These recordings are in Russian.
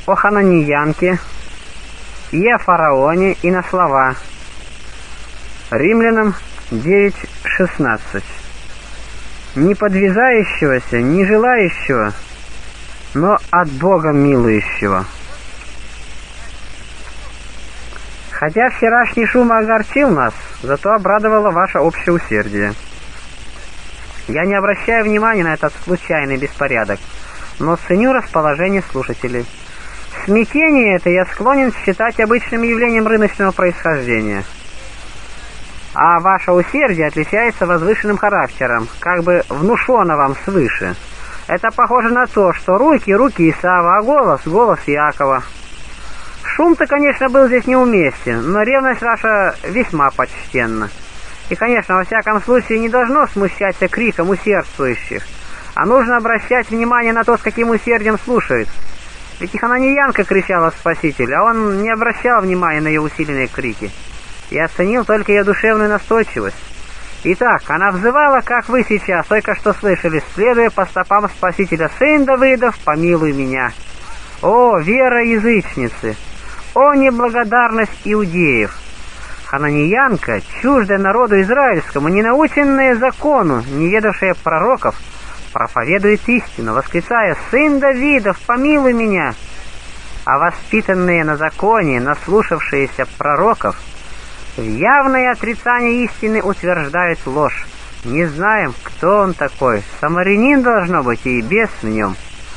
о Хананиянке и о фараоне и на слова. Римлянам 9:16. Не подвязающегося, не желающего, но от Бога милующего. Хотя вчерашний шум огорчил нас, зато обрадовало ваше общее усердие. Я не обращаю внимания на этот случайный беспорядок, но ценю расположение слушателей. Смятение это я склонен считать обычным явлением рыночного происхождения. А ваше усердие отличается возвышенным характером, как бы внушено вам свыше. Это похоже на то, что руки Исава, а голос Иакова. Шум-то, конечно, был здесь неуместен, но ревность ваша весьма почтенна. И, конечно, во всяком случае не должно смущаться криком усердствующих, а нужно обращать внимание на то, с каким усердием слушают. Ведь и Хананиянка кричала «Спаситель», а он не обращал внимания на ее усиленные крики. Я оценил только ее душевную настойчивость. Итак, она взывала, как вы сейчас только что слышали, следуя по стопам Спасителя: «Сын Давидов, помилуй меня». О, вера язычницы! О, неблагодарность иудеев! Хананиянка, чуждая народу израильскому, не наученная закону, не ведавшая пророков, проповедует истину, восклицая: «Сын Давидов, помилуй меня». А воспитанные на законе, наслушавшиеся пророков, в явное отрицание истины утверждают ложь. Не знаем, кто он такой. Самарянин должно быть, и бес в нем.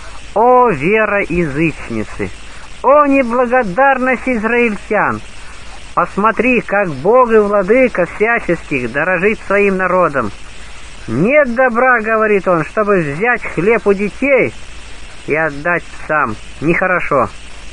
О, вера язычницы! О, неблагодарность израильтян! Посмотри, как Бог и Владыка всяческих дорожит своим народом. Нет добра, говорит он, чтобы взять хлеб у детей и отдать псам. Нехорошо.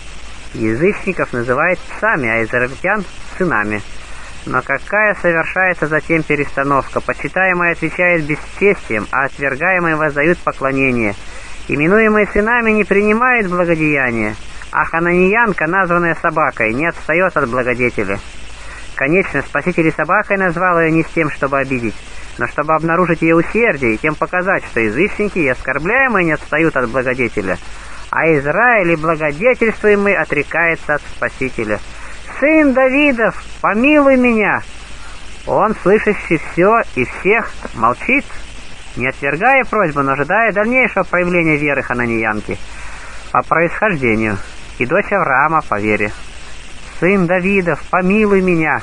Язычников называют псами, а израильтян сынами. Но какая совершается затем перестановка? Почитаемые отвечают бесчестием, а отвергаемые воздают поклонение. Именуемые сынами не принимают благодеяния, а Хананиянка, названная собакой, не отстает от благодетеля. Конечно, Спаситель и собакой назвал ее не с тем, чтобы обидеть, но чтобы обнаружить ее усердие и тем показать, что язычники и оскорбляемые не отстают от благодетеля, а Израиль и благодетельствуемый отрекается от Спасителя. «Сын Давидов, помилуй меня!» Он, слышащий все и всех, молчит, не отвергая просьбу, но ожидая дальнейшего проявления веры Хананиянки по происхождению и дочь Авраама по вере. «Сын Давидов, помилуй меня!»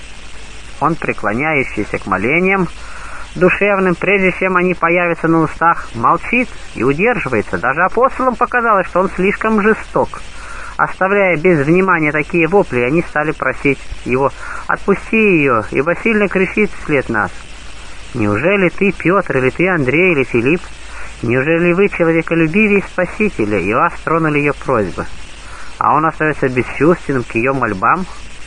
Он, преклоняющийся к молениям душевным, прежде чем они появятся на устах, молчит и удерживается. Даже апостолам показалось, что он слишком жесток. Оставляя без внимания такие вопли, они стали просить его: «Отпусти ее, ибо сильно кричит вслед нас». Неужели ты, Петр, или ты, Андрей, или Филипп? Неужели вы человеколюбивее Спасителя, и вас тронули ее просьбы? А он остается бесчувственным к ее мольбам?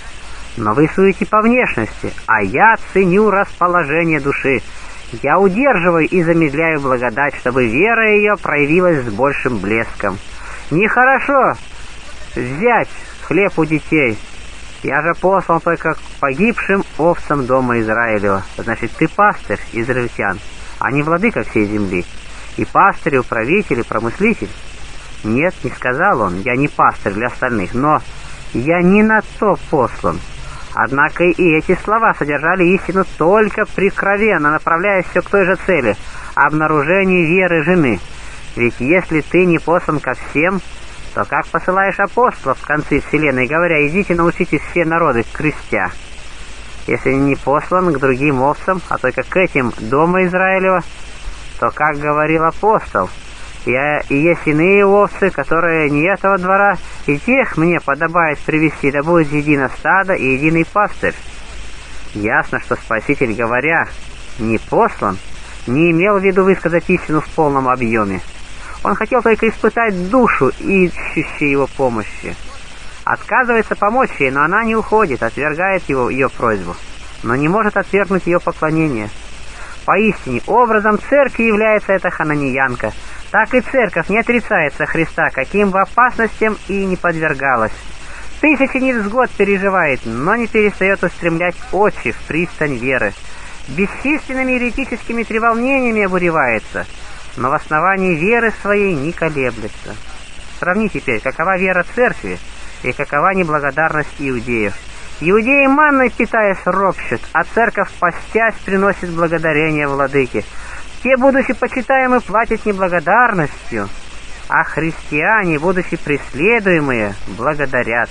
Но вы суете по внешности, а я ценю расположение души. Я удерживаю и замедляю благодать, чтобы вера ее проявилась с большим блеском. Нехорошо взять хлеб у детей. Я же послан только к погибшим овцам дома Израилева. Значит, ты пастырь израильтян, а не владыка всей земли. И пастырь, управитель, и промыслитель. Нет, не сказал он, я не пастырь для остальных, но я не на то послан. Однако и эти слова содержали истину только прикровенно, направляя все к той же цели – обнаружению веры жены. Ведь если ты не послан ко всем, то как посылаешь апостолов в конце вселенной, говоря: «Идите, научитесь все народы, крестя»? Если не послан к другим овцам, а только к этим дома Израилева, то, как говорил апостол: и есть иные овцы, которые не этого двора, и тех мне подобает привести, да будет едино стадо и единый пастырь». Ясно, что Спаситель, говоря «не послан», не имел в виду высказать истину в полном объеме. Он хотел только испытать душу, ищущей его помощи. Отказывается помочь ей, но она не уходит, отвергает ее просьбу, но не может отвергнуть ее поклонение. Поистине, образом церкви является эта Хананиянка. Так и церковь не отрицается Христа, каким бы опасностям и не подвергалась. Тысячи невзгод переживает, но не перестает устремлять очи в пристань веры. Бесчисленными еретическими треволнениями обуревается, но в основании веры своей не колеблется. сравни теперь, какова вера церкви и какова неблагодарность иудеев. Иудеи манной питаясь ропщут, а церковь постясь приносит благодарение владыке. Те, будучи почитаемы, платят неблагодарностью, а христиане, будучи преследуемые, благодарят.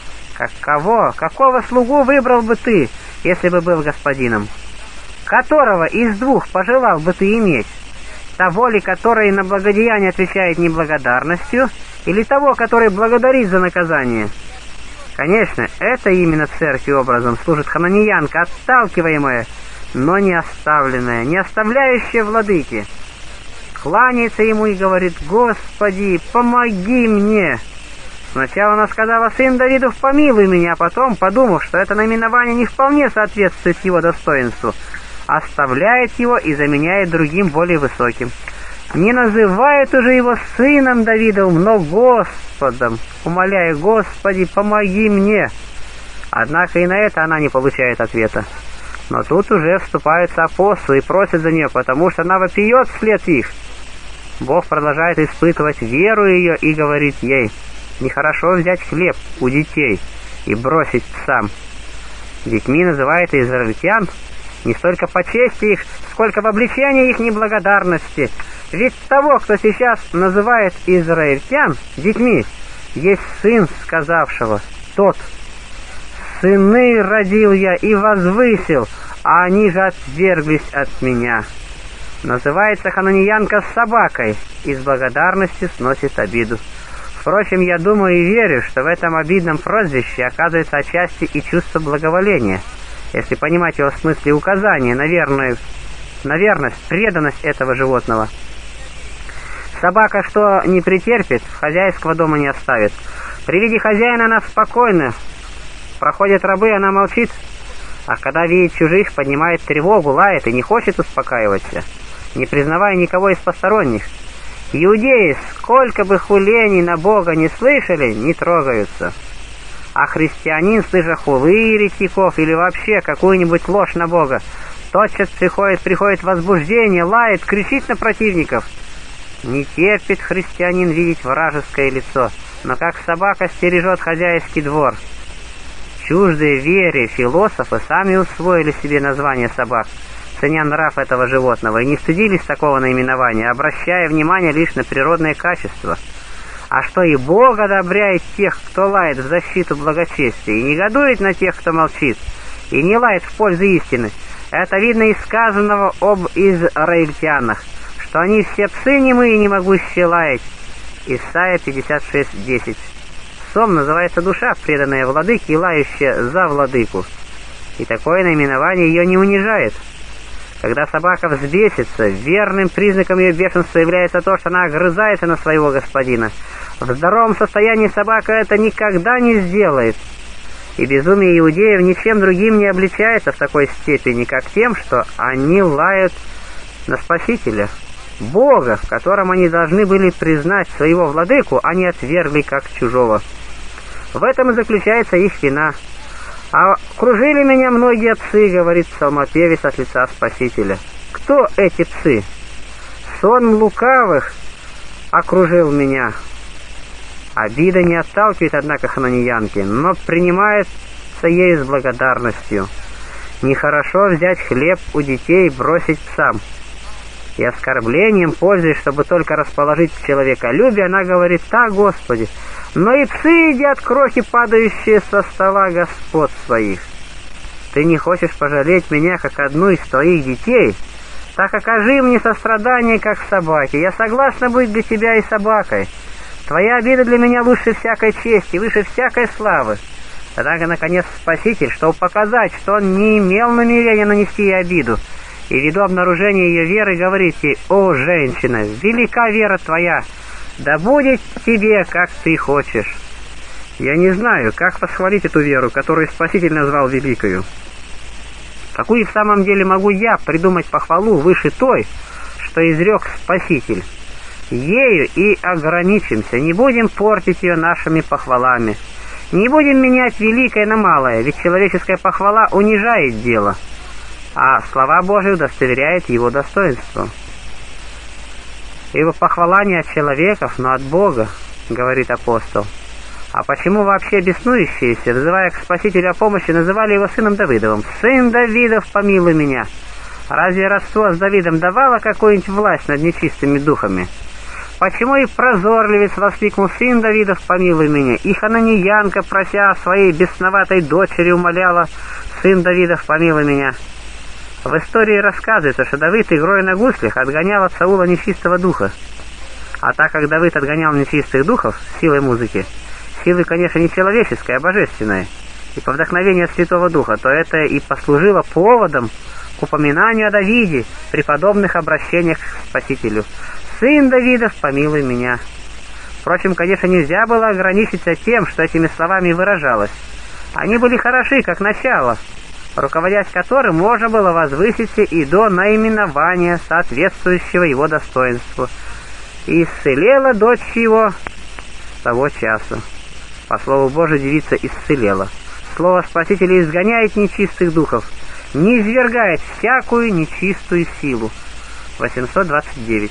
Какого слугу выбрал бы ты, если бы был господином? Которого из двух пожелал бы ты иметь? Того ли, который на благодеяние отвечает неблагодарностью, или того, который благодарит за наказание? Конечно, это именно церкви образом служит хананеянка, отталкиваемая, но не оставленная, не оставляющая владыки. Кланяется ему и говорит: «Господи, помоги мне!» Сначала она сказала: «Сын Давидов, помилуй меня», а потом, подумав, что это наименование не вполне соответствует его достоинству, оставляет его и заменяет другим более высоким. Не называет уже его сыном Давидовым, но Господом, умоляя: «Господи, помоги мне». Однако и на это она не получает ответа. Но тут уже вступаются апостолы и просят за нее, потому что она вопиет вслед их. Бог продолжает испытывать веру ее и говорит ей: «Нехорошо взять хлеб у детей и бросить псам». Детьми называет израильтян не столько по чести их, сколько в обличении их неблагодарности. Ведь того, кто сейчас называет израильтян детьми, есть сын сказавшего, тот: «Сыны родил я и возвысил, а они же отверглись от меня». Называется хананеянка собакой и с благодарностью сносит обиду. Впрочем, я думаю и верю, что в этом обидном прозвище оказывается отчасти и чувство благоволения, если понимать его в смысле указания на верность, преданность этого животного. Собака, что не претерпит, хозяйского дома не оставит. При виде хозяина она спокойна, проходят рабы, она молчит, а когда видит чужих, поднимает тревогу, лает и не хочет успокаиваться, не признавая никого из посторонних. Иудеи, сколько бы хулений на Бога не слышали, не трогаются. А христианин, слыша хулы еретиков или вообще какую-нибудь ложь на Бога, тотчас приходит возбуждение, лает, кричит на противников. Не терпит христианин видеть вражеское лицо, но как собака стережет хозяйский двор. Чуждые вере философы сами усвоили себе название собак, ценя нрав этого животного, и не стыдились такого наименования, обращая внимание лишь на природные качества. А что и Бог одобряет тех, кто лает в защиту благочестия, и негодует на тех, кто молчит, и не лает в пользу истины, это видно из сказанного об израильтянах, что они все псы немые и не могущие лаять. Исайя 56:10. Псом называется душа, преданная владыке и лающая за владыку. И такое наименование ее не унижает. Когда собака взбесится, верным признаком ее бешенства является то, что она огрызается на своего господина. В здоровом состоянии собака это никогда не сделает. И безумие иудеев ничем другим не обличается в такой степени, как тем, что они лают на Спасителя, Бога, в котором они должны были признать своего владыку, а не отвергли как чужого. В этом и заключается их вина. «А окружили меня многие псы», — говорит псалмопевец от лица Спасителя. Кто эти псы? Сон лукавых окружил меня. Обида не отталкивает, однако, хананеянки, но принимается ей с благодарностью. Нехорошо взять хлеб у детей и бросить псам. И оскорблением, пользуясь, чтобы только расположить человеколюбие, она говорит: «Так, Господи, но и псы едят крохи, падающие со стола господ своих. Ты не хочешь пожалеть меня, как одну из твоих детей? Так окажи мне сострадание, как собаке. Я согласна быть для тебя и собакой. Твоя обида для меня лучше всякой чести, выше всякой славы». Однако, наконец, Спаситель, чтобы показать, что он не имел намерения нанести ей обиду, и ввиду обнаружения ее веры говорит ей: «О, женщина, велика вера твоя, да будет тебе, как ты хочешь». Я не знаю, как восхвалить эту веру, которую Спаситель назвал великою. Какую в самом деле могу я придумать похвалу выше той, что изрек Спаситель? Ею и ограничимся, не будем портить ее нашими похвалами. Не будем менять великое на малое, ведь человеческая похвала унижает дело, а слова Божии удостоверяют его достоинство. Ибо похвала не от человеков, но от Бога. говорит апостол. А почему вообще беснующиеся, взывая к Спасителю о помощи, называли его сыном Давидовым? «Сын Давидов, помилуй меня!» Разве родство с Давидом давало какую-нибудь власть над нечистыми духами? Почему и прозорливец воскликнул: «Сын Давидов, помилуй меня!» И хананеянка, прося своей бесноватой дочери, умоляла: «Сын Давидов, помилуй меня!» В истории рассказывается, что Давид игрой на гуслях отгонял от Саула нечистого духа. А так как Давид отгонял нечистых духов силой музыки, силой, конечно, не человеческой, а божественной, и по вдохновению Святого Духа, то это и послужило поводом к упоминанию о Давиде при подобных обращениях к Спасителю. «Сын Давидов, помилуй меня». Впрочем, конечно, нельзя было ограничиться тем, что этими словами выражалось. Они были хороши, как начало, руководясь которым можно было возвыситься и до наименования, соответствующего его достоинству. «И исцелела дочь его с того часу». По слову Божию, девица исцелела. Слово Спасителя изгоняет нечистых духов, не извергает всякую нечистую силу. 829.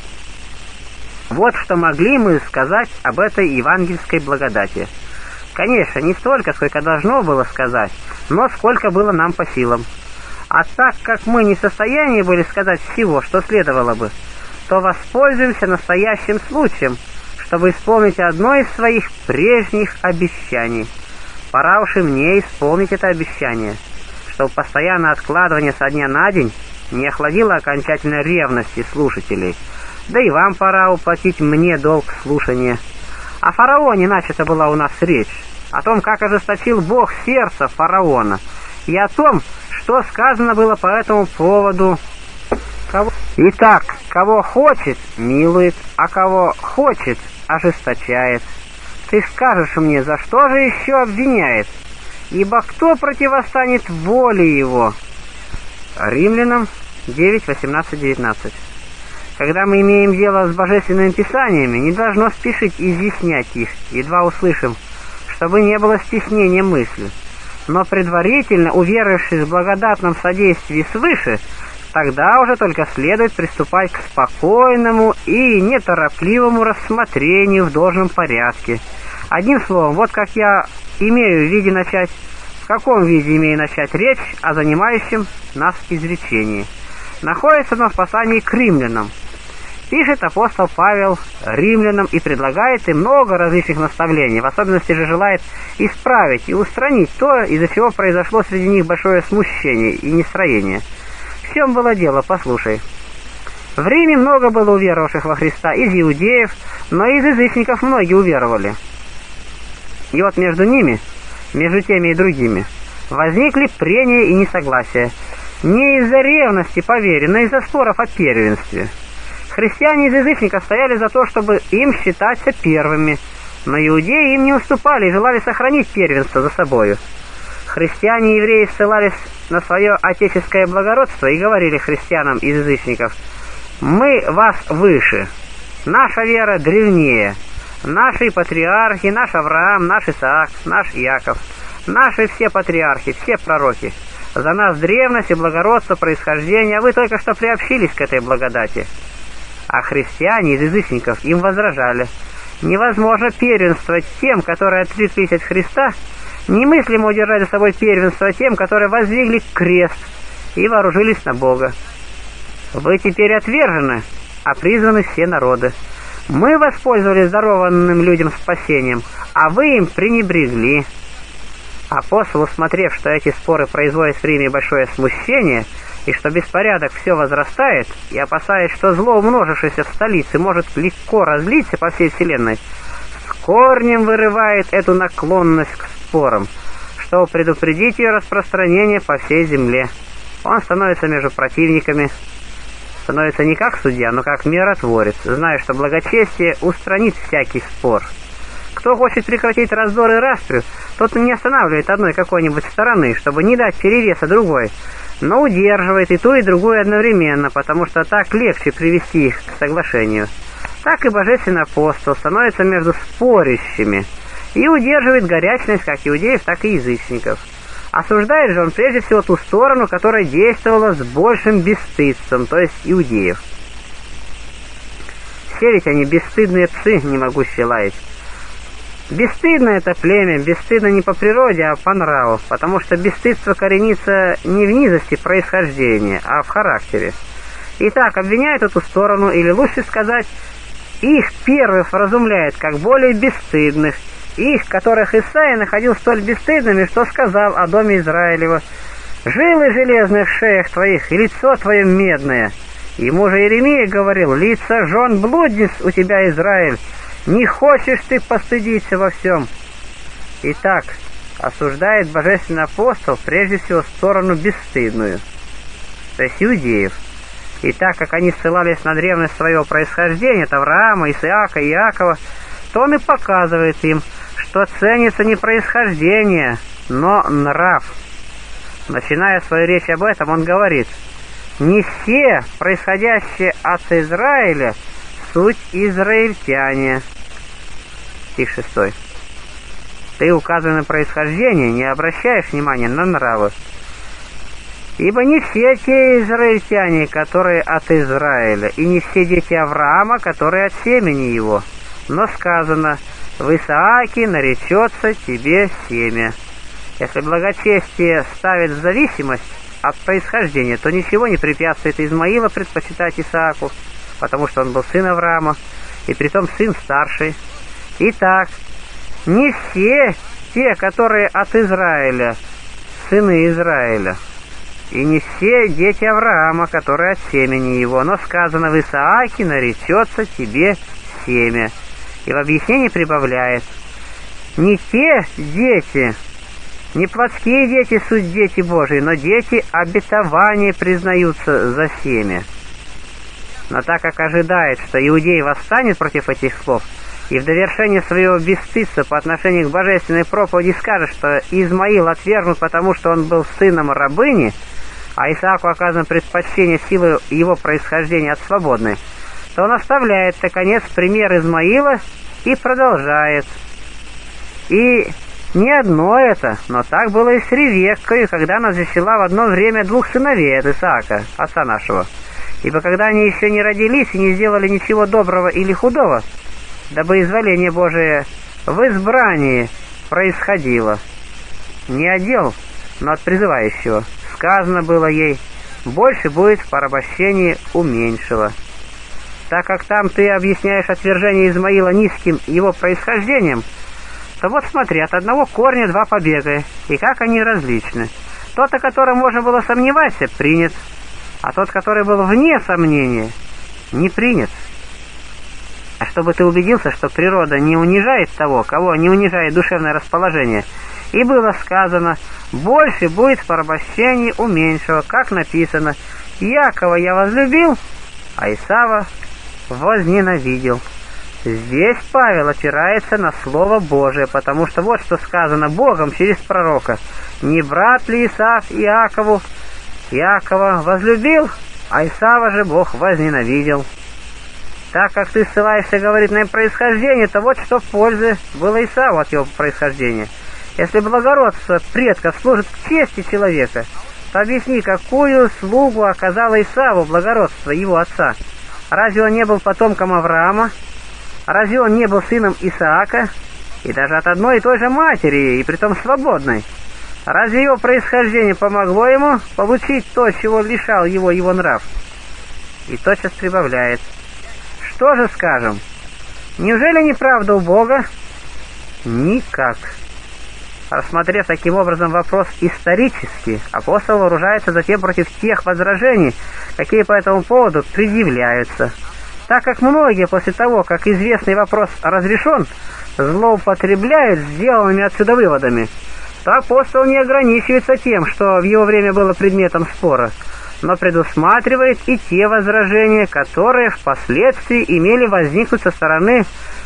Вот что могли мы сказать об этой евангельской благодати. Конечно, не столько, сколько должно было сказать, но сколько было нам по силам. А так как мы не в состоянии были сказать всего, что следовало бы, то воспользуемся настоящим случаем, чтобы исполнить одно из своих прежних обещаний. Пора уж и мне исполнить это обещание, чтобы постоянное откладывание со дня на день не охладило окончательно ревности слушателей. Да и вам пора уплатить мне долг слушания. О фараоне начата была у нас речь, о том, как ожесточил Бог сердце фараона, и о том, что сказано было по этому поводу. Итак, кого хочет, милует, а кого хочет, ожесточает. Ты скажешь мне, за что же еще обвиняет? Ибо кто противостанет воле его? Римлянам 9, 18, 19. Когда мы имеем дело с божественными писаниями, не должно спешить изъяснять их, едва услышим, чтобы не было стеснения мысли. Но предварительно, уверовавшись в благодатном содействии свыше, тогда уже только следует приступать к спокойному и неторопливому рассмотрению в должном порядке. Одним словом, вот как я имею в виде начать, в каком виде имею начать речь о занимающем нас изречении. Находится оно в послании к римлянам. Пишет апостол Павел римлянам и предлагает им много различных наставлений, в особенности же желает исправить и устранить то, из-за чего произошло среди них большое смущение и нестроение. В чем было дело, послушай. В Риме много было уверовавших во Христа из иудеев, но из язычников многие уверовали. И вот между ними, между теми и другими, возникли прения и несогласия. Не из-за ревности по вере, но из-за споров о первенстве. Христиане из язычников стояли за то, чтобы им считаться первыми, но иудеи им не уступали и желали сохранить первенство за собою. Христиане и евреи ссылались на свое отеческое благородство и говорили христианам из язычников: «Мы вас выше, наша вера древнее, наши патриархи, наш Авраам, наш Исаак, наш Иаков, наши все патриархи, все пророки. За нас древность и благородство происхождения, а вы только что приобщились к этой благодати». А христиане из язычников им возражали: невозможно первенствовать тем, которые отреклись от Христа, немыслимо удержать за собой первенство тем, которые воздвигли крест и вооружились на Бога. Вы теперь отвержены, а призваны все народы. Мы воспользовались дарованным людям спасением, а вы им пренебрегли. Апостол, усмотрев, что эти споры производят в Риме большое смущение, и что беспорядок все возрастает, и опасаясь, что зло, умножившееся в столице, может легко разлиться по всей вселенной, с корнем вырывает эту наклонность к спорам, чтобы предупредить ее распространение по всей земле. Он становится между противниками, становится не как судья, но как миротворец, зная, что благочестие устранит всякий спор. Кто хочет прекратить раздор и распрю, тот не останавливает одной какой-нибудь стороны, чтобы не дать перевеса другой, но удерживает и ту, и другую одновременно, потому что так легче привести их к соглашению. Так и божественный апостол становится между спорящими и удерживает горячность как иудеев, так и язычников. Осуждает же он прежде всего ту сторону, которая действовала с большим бесстыдством, то есть иудеев. Все ведь они бесстыдные псы, не могущие лаять. Бесстыдно это племя, бесстыдно не по природе, а по нраву, потому что бесстыдство коренится не в низости происхождения, а в характере. Итак, обвиняют эту сторону, или лучше сказать, их первых вразумляет как более бесстыдных, их, которых Исаия находил столь бесстыдными, что сказал о доме Израилева: «Жилы железных в шеях твоих, и лицо твое медное». Ему же Иеремия говорил: «Лица жен блудниц у тебя, Израиль, не хочешь ты постыдиться во всем». Итак, осуждает божественный апостол прежде всего сторону бесстыдную, то есть иудеев. И так как они ссылались на древность своего происхождения, от Авраама, Исаака и Иакова, то он и показывает им, что ценится не происхождение, но нрав. Начиная свою речь об этом, он говорит: «Не все, происходящие от Израиля, суть израильтяне». Стих 6. Ты, указывая на происхождение, не обращаешь внимания на нравы. Ибо не все те израильтяне, которые от Израиля, и не все дети Авраама, которые от семени его. Но сказано: в Исааке наречется тебе семя. Если благочестие ставит в зависимость от происхождения, то ничего не препятствует Измаила предпочитать Исааку, потому что он был сын Авраама, и притом сын старший. Итак, не все те, которые от Израиля, сыны Израиля, и не все дети Авраама, которые от семени его, но сказано: в Исааке наречется тебе семя. И в объяснении прибавляет: не те дети, не плотские дети суть дети Божии, но дети обетования признаются за семя. Но так как ожидает, что иудей восстанет против этих слов, и в довершение своего бесстыдства по отношению к божественной проповеди скажет, что Измаил отвергнут, потому что он был сыном рабыни, а Исааку оказано предпочтение силы его происхождения от свободной, то он оставляет, наконец, пример Измаила и продолжает. И не одно это, но так было и с Ревеккой, когда она зачала в одно время двух сыновей от Исаака, отца нашего. Ибо когда они еще не родились и не сделали ничего доброго или худого, дабы изволение Божие в избрании происходило. Не от дел, но от призывающего. Сказано было ей: больше будет в порабощении у меньшего. Так как там ты объясняешь отвержение Измаила низким его происхождением, то вот смотри, от одного корня два побега, и как они различны. Тот, о котором можно было сомневаться, принят, а тот, который был вне сомнения, не принят. А чтобы ты убедился, что природа не унижает того, кого не унижает душевное расположение, и было сказано: больше будет в порабощении у меньшего, как написано: Иакова я возлюбил, а Исава возненавидел. Здесь Павел опирается на Слово Божие, потому что вот что сказано Богом через пророка: не брат ли Исав Иакову? Иакова возлюбил, а Исава же Бог возненавидел. Так как ты ссылаешься, говорит, на происхождение, то вот что пользы было Исаву от его происхождения. Если благородство предков служит к чести человека, то объясни, какую услугу оказало Исаву благородство его отца. Разве он не был потомком Авраама? Разве он не был сыном Исаака? И даже от одной и той же матери, и притом свободной. Разве его происхождение помогло ему получить то, чего лишал его нрав? И тотчас прибавляет: что же скажем? Неужели неправда у Бога? Никак. Рассмотрев таким образом вопрос исторически, апостол вооружается затем против тех возражений, какие по этому поводу предъявляются. Так как многие после того, как известный вопрос разрешен, злоупотребляют сделанными отсюда выводами, то апостол не ограничивается тем, что в его время было предметом спора, но предусматривает и те возражения, которые впоследствии имели возникнуть со стороны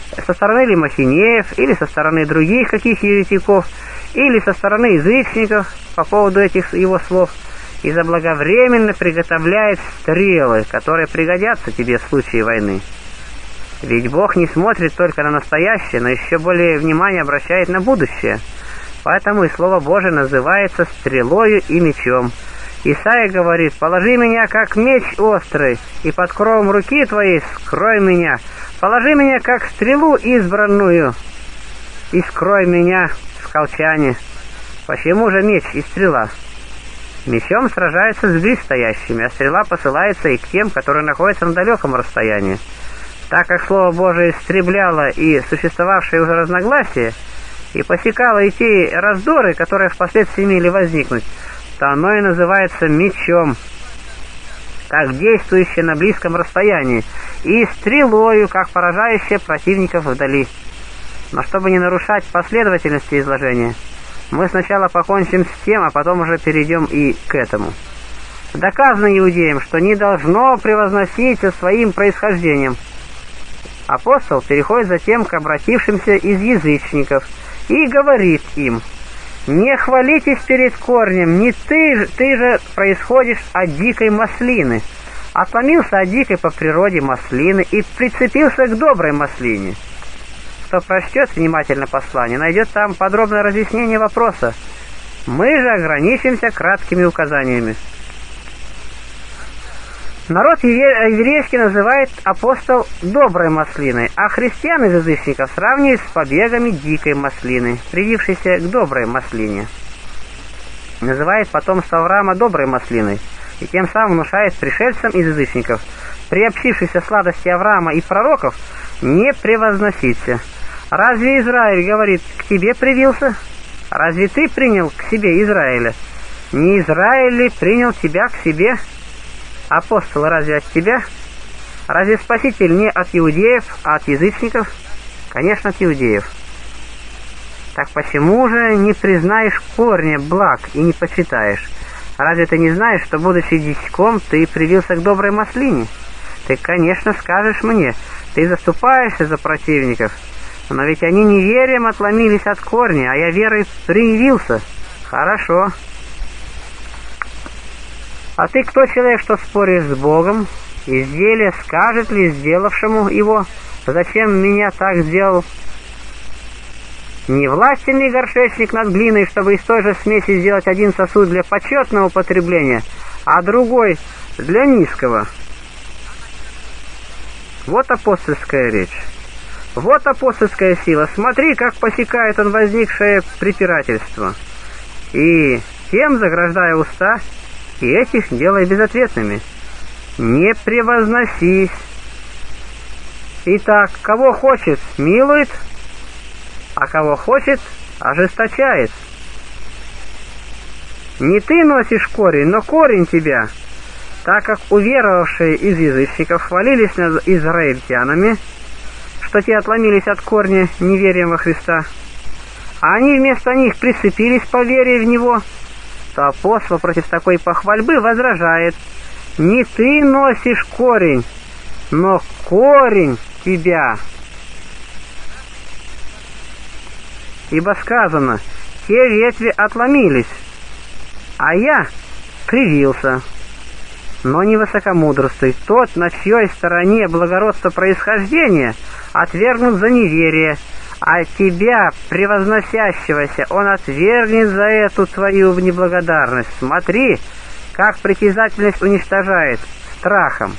лимофинеев или со стороны других каких еретиков, или со стороны язычников по поводу этих его слов, и заблаговременно приготовляет стрелы, которые пригодятся тебе в случае войны. Ведь Бог не смотрит только на настоящее, но еще более внимание обращает на будущее. Поэтому и Слово Божие называется стрелою и мечом. Исаия говорит: «Положи меня, как меч острый, и под кровом руки твоей скрой меня. Положи меня, как стрелу избранную, и скрой меня, скалчане. Почему же меч и стрела? Мечом сражаются с близстоящими, а стрела посылается и к тем, которые находятся на далеком расстоянии. Так как Слово Божие истребляло и существовавшие уже разногласия, и посекало и те раздоры, которые впоследствии имели возникнуть, то оно и называется мечом, как действующее на близком расстоянии, и стрелою, как поражающее противников вдали. Но чтобы не нарушать последовательности изложения, мы сначала покончим с тем, а потом уже перейдем и к этому. Доказано иудеям, что не должно превозноситься своим происхождением. Апостол переходит затем к обратившимся из язычников и говорит им: «Не хвалитесь перед корнем, не ты же происходишь от дикой маслины, отломился от дикой по природе маслины и прицепился к доброй маслине». Кто прочтет внимательно послание, найдет там подробное разъяснение вопроса. Мы же ограничимся краткими указаниями. Народ еврейский называет апостол доброй маслиной, а христиан из язычников сравнивает с побегами дикой маслины, привившейся к доброй маслине. Называет потомство Авраама доброй маслиной, и тем самым внушает пришельцам из язычников, приобщившихся сладости Авраама и пророков, не превозноситься. Разве Израиль, говорит, к тебе привился? Разве ты принял к себе Израиля? Не Израиль ли принял тебя к себе? Апостол разве от тебя? Разве Спаситель не от иудеев, а от язычников? Конечно, от иудеев. Так почему же не признаешь корня благ и не почитаешь? Разве ты не знаешь, что, будучи дичком, ты привился к доброй маслине? Ты, конечно, скажешь мне, ты заступаешься за противников, но ведь они неверием отломились от корня, а я верой привился. Хорошо. А ты кто, человек, что споришь с Богом? Изделие скажет ли сделавшему его: зачем меня так сделал? Не властен ли горшечник над глиной, чтобы из той же смеси сделать один сосуд для почетного употребления, а другой для низкого? Вот апостольская речь. Вот апостольская сила. Смотри, как посекает он возникшее препирательство. И тем заграждая уста, и этих делай безответными. Не превозносись. Итак, кого хочет, милует, а кого хочет, ожесточает. Не ты носишь корень, но корень тебя, так как уверовавшие из язычников хвалились над израильтянами, что те отломились от корня неверием во Христа, а они вместо них прицепились по вере в Него, то апостол против такой похвальбы возражает: не ты носишь корень, но корень тебя. Ибо сказано: те ветви отломились, а я привился. Но не высокомудрствуй. Тот, на чьей стороне благородство происхождения, отвергнут за неверие, а тебя, превозносящегося, он отвергнет за эту твою неблагодарность. Смотри, как притязательность уничтожает страхом.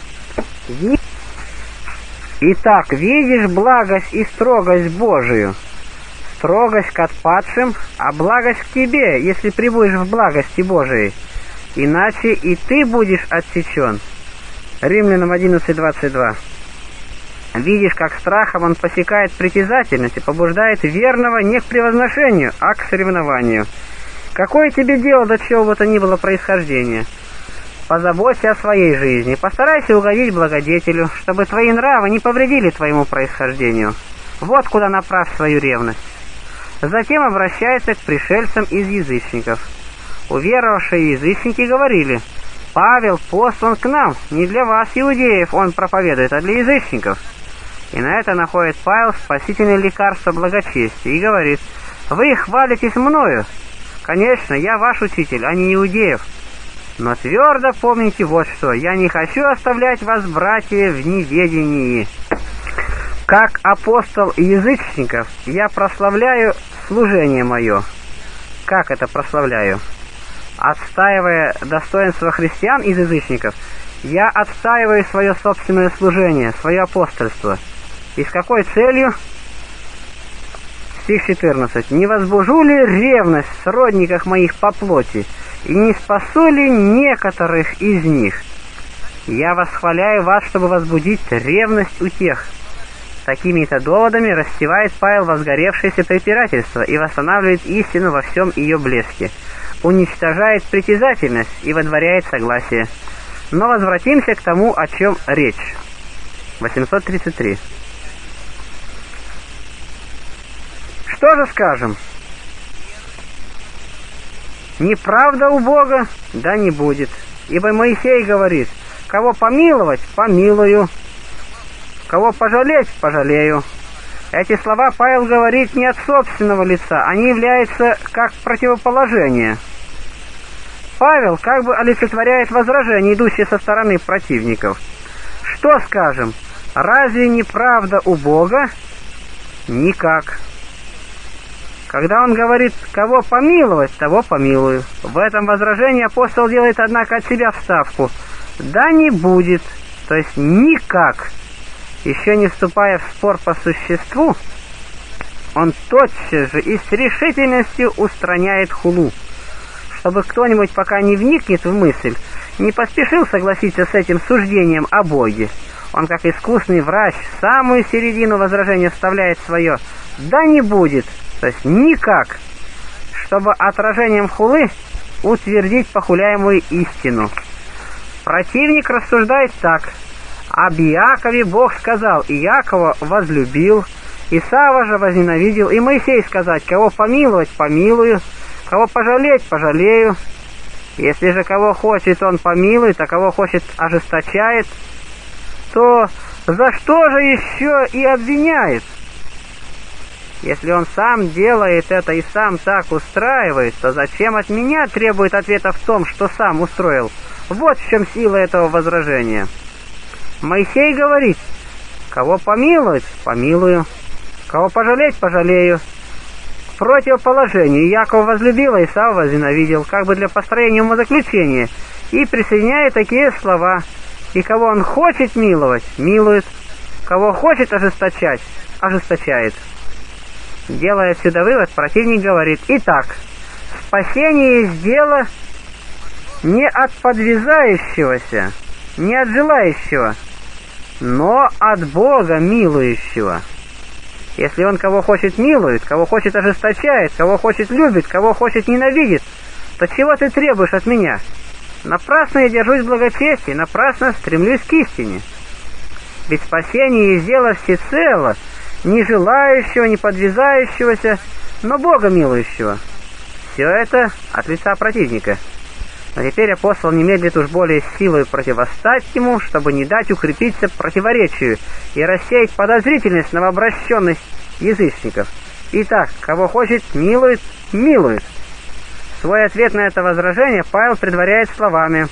Итак, видишь благость и строгость Божию. Строгость к отпадшим, а благость к тебе, если пребудешь в благости Божией. Иначе и ты будешь отсечен. Римлянам 11:22. Видишь, как страхом он посекает притязательность и побуждает верного не к превозношению, а к соревнованию. Какое тебе дело до чего бы то ни было происхождения? Позаботься о своей жизни, постарайся угодить благодетелю, чтобы твои нравы не повредили твоему происхождению. Вот куда направь свою ревность. Затем обращается к пришельцам из язычников. Уверовавшие язычники говорили: Павел послан к нам, не для вас, иудеев, он проповедует, а для язычников. И на это находит Павел спасительное лекарство благочестия и говорит: вы хвалитесь мною. Конечно, я ваш учитель, а не иудеев. Но твердо помните вот что: я не хочу оставлять вас, братья, в неведении. Как апостол язычников я прославляю служение мое. Как это прославляю? Отстаивая достоинство христиан из язычников, я отстаиваю свое собственное служение, свое апостольство. И с какой целью? С Стих 14. «Не возбужу ли ревность в сродниках моих по плоти, и не спасу ли некоторых из них? Я восхваляю вас, чтобы возбудить ревность у тех». Такими-то доводами рассевает Павел возгоревшееся препирательство и восстанавливает истину во всем ее блеске, уничтожает притязательность и водворяет согласие. Но возвратимся к тому, о чем речь. 833. Что же скажем? Неправда у Бога? Да не будет. Ибо Моисей говорит: кого помиловать, помилую, кого пожалеть, пожалею. Эти слова Павел говорит не от собственного лица, они являются как противоположение. Павел как бы олицетворяет возражение, идущее со стороны противников. Что скажем? Разве не правда у Бога? Никак. Когда он говорит, кого помиловать, того помилую. В этом возражении апостол делает, однако, от себя вставку. Да не будет, то есть никак. Еще не вступая в спор по существу, он тотчас же и с решительностью устраняет хулу. Чтобы кто-нибудь, пока не вникнет в мысль, не поспешил согласиться с этим суждением о Боге. Он, как искусный врач, в самую середину возражения вставляет свое «да не будет», то есть никак, чтобы отражением хулы утвердить похуляемую истину. Противник рассуждает так: об Иакове Бог сказал, и Иакова возлюбил, Исава же возненавидел, и Моисей сказать, кого помиловать, помилую, кого пожалеть, пожалею. Если же кого хочет, он помилует, а кого хочет, ожесточает, то за что же еще и обвиняет? Если он сам делает это и сам так устраивает, то зачем от меня требует ответа в том, что сам устроил? Вот в чем сила этого возражения. Моисей говорит: кого помиловать, помилую, кого пожалеть, пожалею. К противоположению Иаков возлюбил, а Исав возненавидел, как бы для построения умозаключения, и присоединяет такие слова: и кого он хочет миловать, милует, кого хочет ожесточать, ожесточает. Делая отсюда вывод, противник говорит: итак, спасение есть дело не от подвязающегося, не от желающего, но от Бога милующего. Если он кого хочет милует, кого хочет ожесточает, кого хочет любит, кого хочет ненавидит, то чего ты требуешь от меня? Напрасно я держусь благочестия, напрасно стремлюсь к истине. Ведь спасение есть дело всецело, не желающего, не подвязающегося, но Бога милующего. Все это от лица противника. Но теперь апостол не медлит уж более силой противостать ему, чтобы не дать укрепиться противоречию и рассеять подозрительность новообращенных язычников. Итак, кого хочет, милует, милует. Свой ответ на это возражение Павел предваряет словами: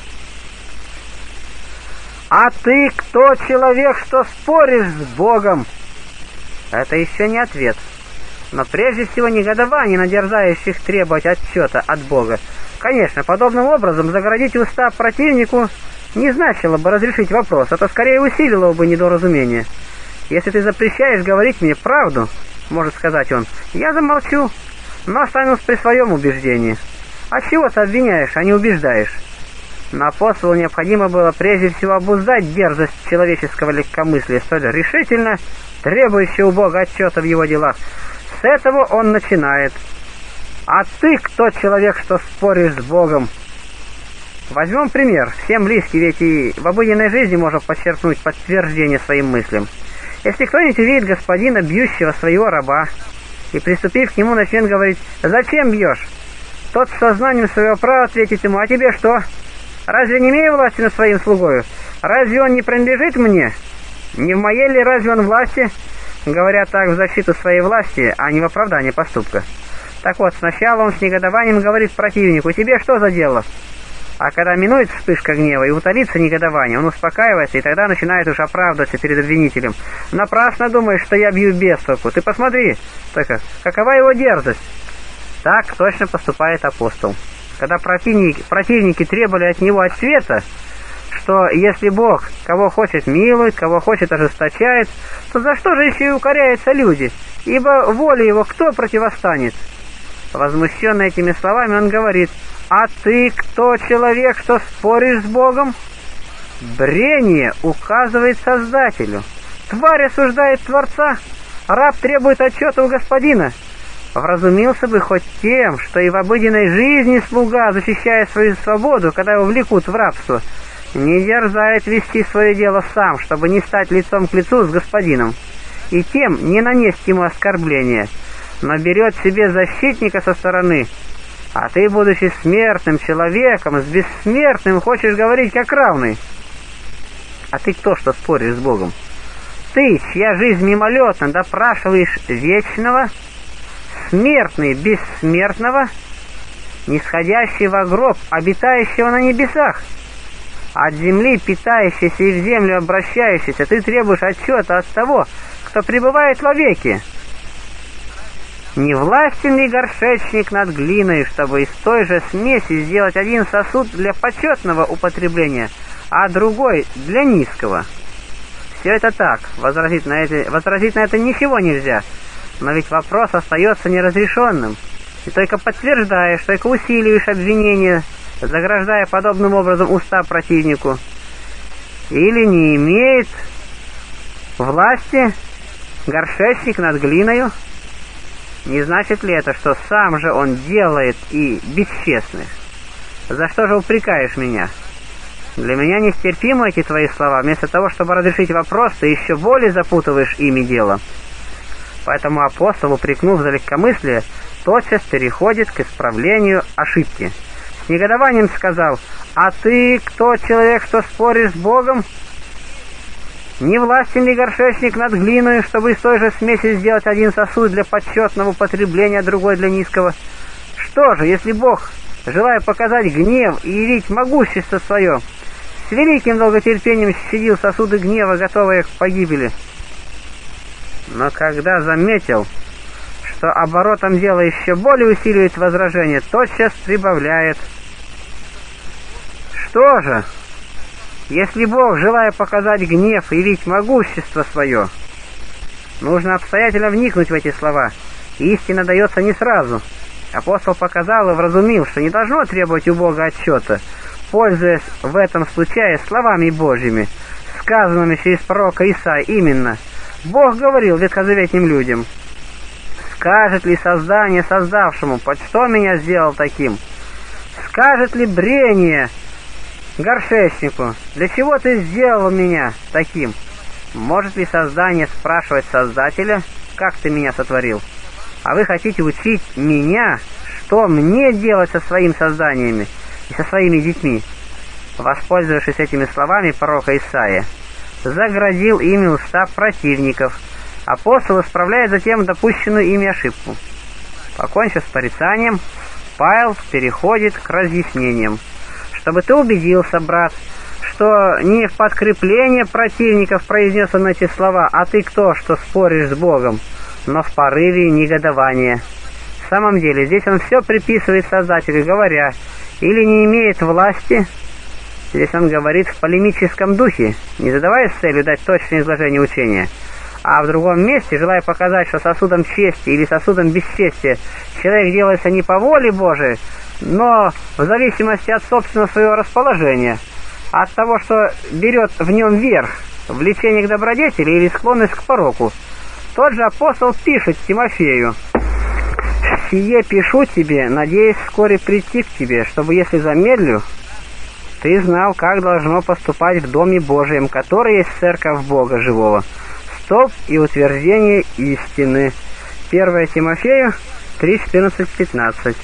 «А ты кто, человек, что споришь с Богом?» Это еще не ответ, но прежде всего негодование на дерзающих требовать отчета от Бога. Конечно, подобным образом загородить уста противнику не значило бы разрешить вопрос, это скорее усилило бы недоразумение. «Если ты запрещаешь говорить мне правду, — может сказать он, — я замолчу, но останусь при своем убеждении. А чего ты обвиняешь, а не убеждаешь?» Но апостолу необходимо было прежде всего обуздать дерзость человеческого легкомыслия, столь решительно требующего у Бога отчета в его делах. С этого он начинает: «А ты кто, человек, что споришь с Богом?» Возьмем пример, всем близкий, ведь и в обыденной жизни можно подчеркнуть подтверждение своим мыслям. Если кто-нибудь увидит господина, бьющего своего раба, и, приступив к нему, начнет говорить: «Зачем бьешь?» Тот с сознанием своего права ответит ему: «А тебе что? Разве не имею власти над своим слугою? Разве он не принадлежит мне? Не в моей ли разве он власти?» Говоря так в защиту своей власти, а не в оправдание поступка. Так вот, сначала он с негодованием говорит противнику: «Тебе что за дело?» А когда минует вспышка гнева и утолится негодование, он успокаивается и тогда начинает уж оправдываться перед обвинителем. «Напрасно думаешь, что я бью без толку. Ты посмотри только, какова его дерзость!» Так точно поступает апостол. Когда противники требовали от него ответа, что если Бог кого хочет милует, кого хочет ожесточает, то за что же еще и укоряются люди, ибо воле его кто противостанет? Возмущенный этими словами, он говорит: «А ты кто, человек, что споришь с Богом?» Брение указывает Создателю. Тварь осуждает Творца. Раб требует отчета у господина. Вразумился бы хоть тем, что и в обыденной жизни слуга, защищая свою свободу, когда его влекут в рабство, не дерзает вести свое дело сам, чтобы не стать лицом к лицу с господином, и тем не нанести ему оскорбления, но берет себе защитника со стороны. А ты, будучи смертным человеком, с бессмертным хочешь говорить как равный. А ты кто, что споришь с Богом? Ты, чья жизнь мимолетна, допрашиваешь вечного, смертный бессмертного, нисходящий во гроб, обитающего на небесах. От земли питающийся и в землю обращающийся, ты требуешь отчета от того, кто пребывает вовеки. Не властен ли горшечник над глиной, чтобы из той же смеси сделать один сосуд для почетного употребления, а другой для низкого? Все это так, возразить на это ничего нельзя, но ведь вопрос остается неразрешенным, и только подтверждаешь, только усиливаешь обвинение, заграждая подобным образом уста противнику. Или не имеет власти горшечник над глиною? Не значит ли это, что сам же он делает и бесчестных? За что же упрекаешь меня? Для меня нестерпимы эти твои слова. Вместо того, чтобы разрешить вопрос, ты еще более запутываешь ими дело. Поэтому апостол, упрекнув за легкомыслие, тотчас переходит к исправлению ошибки. С негодованием сказал: «А ты кто, человек, что споришь с Богом? Не властен ли горшечник над глиной, чтобы из той же смеси сделать один сосуд для почетного употребления, а другой для низкого? Что же, если Бог, желая показать гнев и явить могущество свое, с великим долготерпением щадил сосуды гнева, готовые к погибели? Но когда заметил, что оборотом дела еще более усиливает возражение, тотчас прибавляет: что же, если Бог, желая показать гнев и явить могущество свое? Нужно обстоятельно вникнуть в эти слова. Истина дается не сразу. Апостол показал и вразумил, что не должно требовать у Бога отчета, пользуясь в этом случае словами Божьими, сказанными через пророка Исаии, именно: Бог говорил ветхозаветным людям: «Скажет ли создание создавшему, под что меня сделал таким? Скажет ли брение горшечнику, для чего ты сделал меня таким? Может ли создание спрашивать Создателя, как ты меня сотворил? А вы хотите учить меня, что мне делать со своими созданиями и со своими детьми?» Воспользовавшись этими словами пророка Исаия, заградил ими уста противников. Апостол исправляет затем допущенную ими ошибку. Покончив с порицанием, Павел переходит к разъяснениям. «Чтобы ты убедился, брат, что не в подкрепление противников произнес он эти слова, а ты кто, что споришь с Богом, но в порыве негодования». В самом деле, здесь он все приписывает Создателю, говоря: «или не имеет власти». Здесь он говорит в полемическом духе, не задаваясь целью дать точное изложение учения. А в другом месте, желая показать, что сосудом чести или сосудом бесчестия человек делается не по воле Божией, но в зависимости от собственного своего расположения, от того, что берет в нем верх, влечение к добродетели или склонность к пороку, тот же апостол пишет Тимофею: «Сие пишу тебе, надеясь вскоре прийти к тебе, чтобы, если замедлю, ты знал, как должно поступать в Доме Божием, который есть церковь Бога живого, столб и утверждение истины». 1 Тимофею 3:14-15.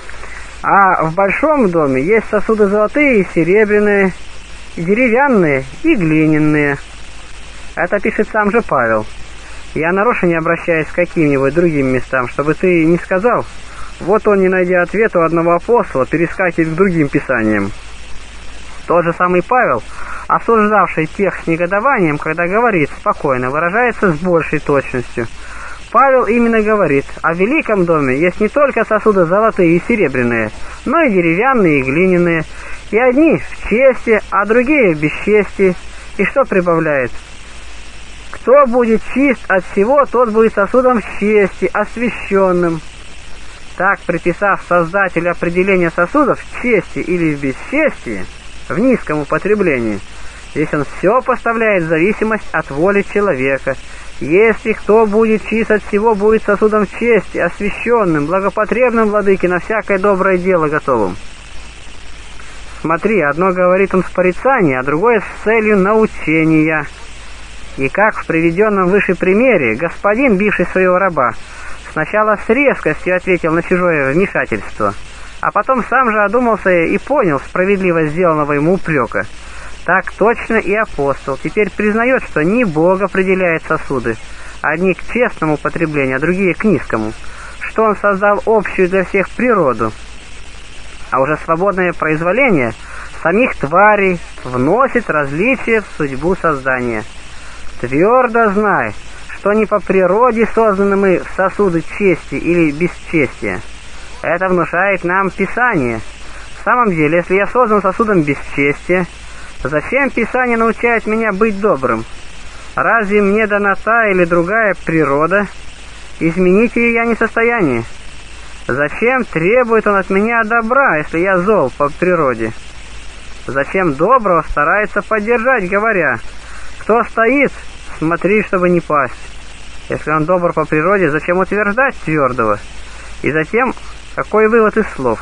А в большом доме есть сосуды золотые и серебряные, и деревянные и глиняные. Это пишет сам же Павел. Я нарочно не обращаюсь к каким-нибудь другим местам, чтобы ты не сказал: вот он, не найдя ответа у одного апостола, перескакивает к другим писаниям. Тот же самый Павел, осуждавший тех с негодованием, когда говорит спокойно, выражается с большей точностью. Павел именно говорит: о великом доме есть не только сосуды золотые и серебряные, но и деревянные и глиняные, и одни в чести, а другие в бесчестии. И что прибавляет? Кто будет чист от всего, тот будет сосудом чести, освященным. Так, приписав Создателю определение сосудов в чести или в бесчестии, в низком употреблении, здесь он все поставляет в зависимость от воли человека. Если кто будет чист от всего, будет сосудом чести, освященным, благопотребным владыке, на всякое доброе дело готовым. Смотри, одно говорит он в порицании, а другое с целью научения. И как в приведенном выше примере, господин, бивший своего раба, сначала с резкостью ответил на чужое вмешательство, а потом сам же одумался и понял справедливость сделанного ему упрека. Так точно и апостол теперь признает, что не Бог определяет сосуды, одни к честному употреблению, а другие к низкому, что он создал общую для всех природу, а уже свободное произволение самих тварей вносит различия в судьбу создания. Твердо знай, что не по природе созданы мы в сосуды чести или бесчестия. Это внушает нам Писание. В самом деле, если я создан сосудом бесчестия, зачем Писание научает меня быть добрым? Разве мне дана та или другая природа? Изменить ее я не в состоянии. Зачем требует он от меня добра, если я зол по природе? Зачем доброго старается поддержать, говоря: кто стоит, смотри, чтобы не пасть. Если он добр по природе, зачем утверждать твердого? И затем, какой вывод из слов?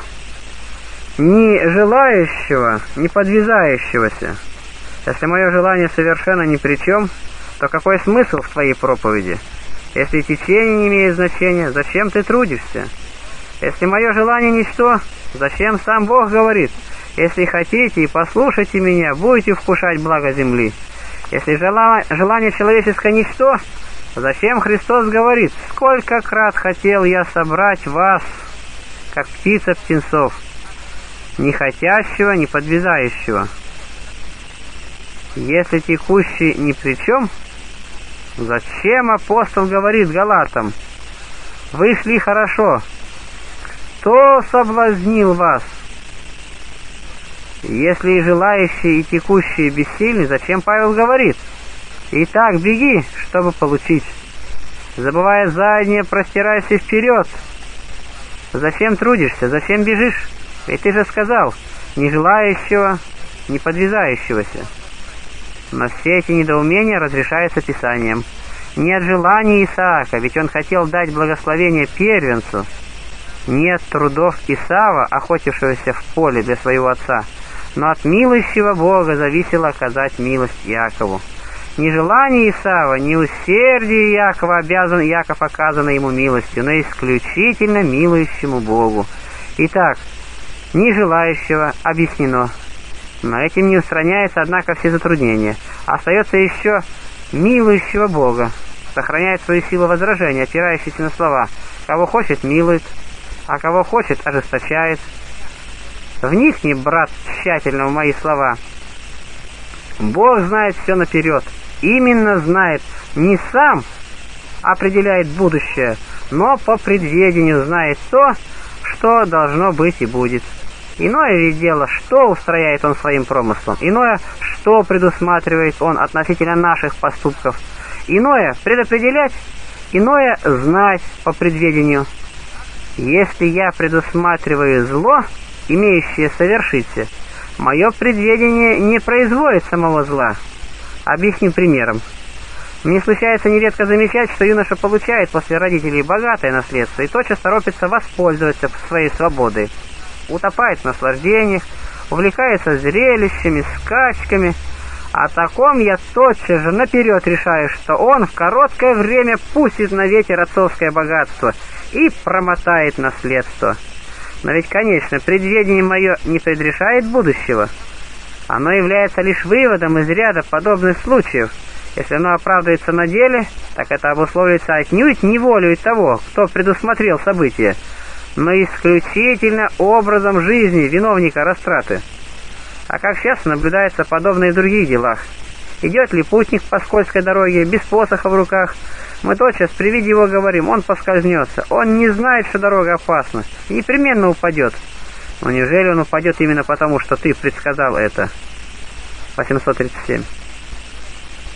Ни желающего, ни подвязающегося. Если мое желание совершенно ни при чем, то какой смысл в твоей проповеди? Если течение не имеет значения, зачем ты трудишься? Если мое желание ничто, зачем сам Бог говорит: если хотите и послушайте меня, будете вкушать благо земли? Если желание человеческое ничто, зачем Христос говорит: сколько крат хотел я собрать вас, как птица птенцов, ни хотящего, ни подвязающего? Если текущий ни при чем, зачем апостол говорит Галатам: вы шли хорошо, кто соблазнил вас? Если и желающие, и текущие бессильны, зачем Павел говорит: итак, беги, чтобы получить? Забывая заднее, простирайся вперед. Зачем трудишься, зачем бежишь? Ведь ты же сказал: ни желающего, ни подвязающегося. Но все эти недоумения разрешаются Писанием. Не от желания Исаака, ведь он хотел дать благословение первенцу. Не от трудов Исава, охотившегося в поле для своего отца, но от милующего Бога зависело оказать милость Иакову. Ни желание Исава, ни усердие Иакова обязан Иаков оказанной ему милостью, но исключительно милующему Богу. Итак, ни желающего объяснено, но этим не устраняется, однако, все затруднения. Остается еще милующего Бога, сохраняет свою силу возражения, опирающейся на слова: кого хочет, милует, а кого хочет, ожесточает. Вникни, брат, тщательно в мои слова. Бог знает все наперед, именно знает, не сам определяет будущее, но по предведению знает то, что должно быть и будет. Иное ведь дело, что устрояет он своим промыслом, иное, что предусматривает он относительно наших поступков, иное предопределять, иное знать по предведению. Если я предусматриваю зло, имеющее совершиться, мое предведение не производит самого зла. Объясню примером. Мне случается нередко замечать, что юноша получает после родителей богатое наследство и тотчас торопится воспользоваться своей свободой. Утопает в наслаждениях, увлекается зрелищами, скачками. О таком я тотчас же наперед решаю, что он в короткое время пустит на ветер отцовское богатство и промотает наследство. Но ведь, конечно, предвидение мое не предрешает будущего. Оно является лишь выводом из ряда подобных случаев. Если оно оправдывается на деле, так это обусловится отнюдь не волей того, кто предусмотрел события, но исключительно образом жизни виновника растраты. А как часто наблюдается подобное в других делах. Идет ли путник по скользкой дороге, без посоха в руках, мы тотчас при виде его говорим: он поскользнется, он не знает, что дорога опасна, и непременно упадет. Но неужели он упадет именно потому, что ты предсказал это? 837.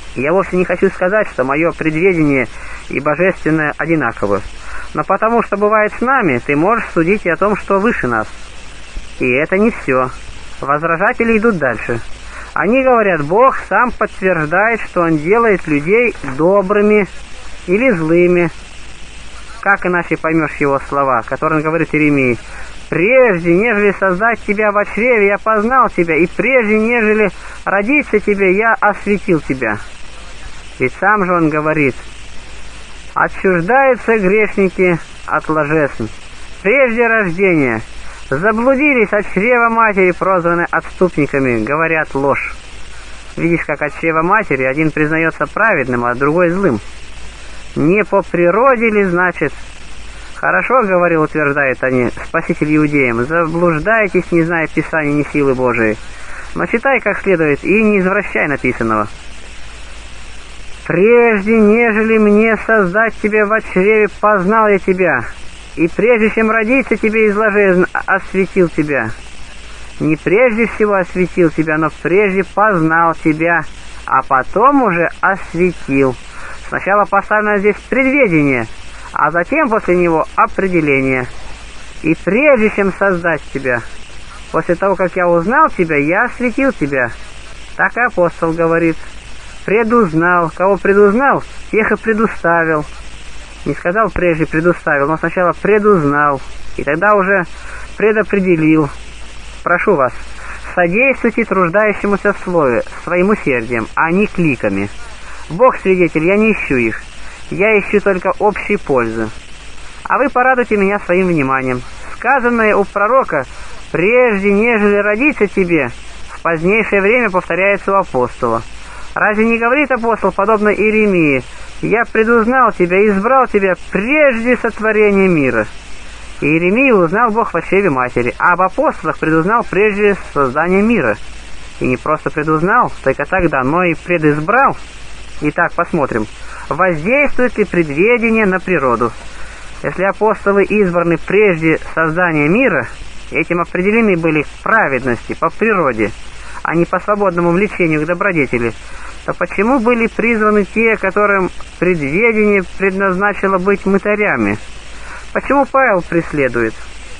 Я вовсе не хочу сказать, что мое предвидение и божественное одинаковы, но потому что бывает с нами, ты можешь судить и о том, что выше нас. И это не все. Возражатели идут дальше. Они говорят, Бог сам подтверждает, что Он делает людей добрыми или злыми. Как иначе поймешь его слова, которые он говорит Иеремии? «Прежде, нежели создать тебя во чреве, я познал тебя, и прежде, нежели родиться тебе, я осветил тебя». Ведь сам же он говорит: «Отчуждаются грешники от ложесн, прежде рождения, заблудились от чрева матери, прозваны отступниками, говорят ложь». Видишь, как от чрева матери один признается праведным, а другой злым. Не по природе ли, значит? Хорошо, говорил, утверждают они, Спаситель иудеям, заблуждаетесь, не зная Писания ни силы Божией. Но читай как следует и не извращай написанного. «Прежде, нежели мне создать тебя во чреве, познал я тебя, и прежде, чем родиться тебе из ложезн, осветил тебя». Не прежде всего осветил тебя, но прежде познал тебя, а потом уже осветил. Сначала поставлено здесь предведение, а затем после него определение. И прежде чем создать тебя, после того, как я узнал тебя, я осветил тебя. Так и апостол говорит: предузнал. Кого предузнал, тех и предуставил. Не сказал прежде предуставил, но сначала предузнал, и тогда уже предопределил. Прошу вас, содействуйте труждающемуся в слове своим усердием, а не кликами. Бог свидетель, я не ищу их. Я ищу только общей пользы. А вы порадуйте меня своим вниманием. Сказанное у пророка «прежде, нежели родиться тебе», в позднейшее время повторяется у апостола. Разве не говорит апостол, подобно Иеремии: «Я предузнал тебя, избрал тебя прежде сотворения мира»? Иеремию узнал Бог во чреве матери, а об апостолах предузнал прежде создания мира. И не просто предузнал, только тогда, но и предизбрал. Итак, посмотрим, воздействует ли предведение на природу. Если апостолы избраны прежде создания мира, этим определены были к праведности по природе, а не по свободному влечению к добродетели, то почему были призваны те, которым предведение предназначило быть мытарями? Почему Павел преследует?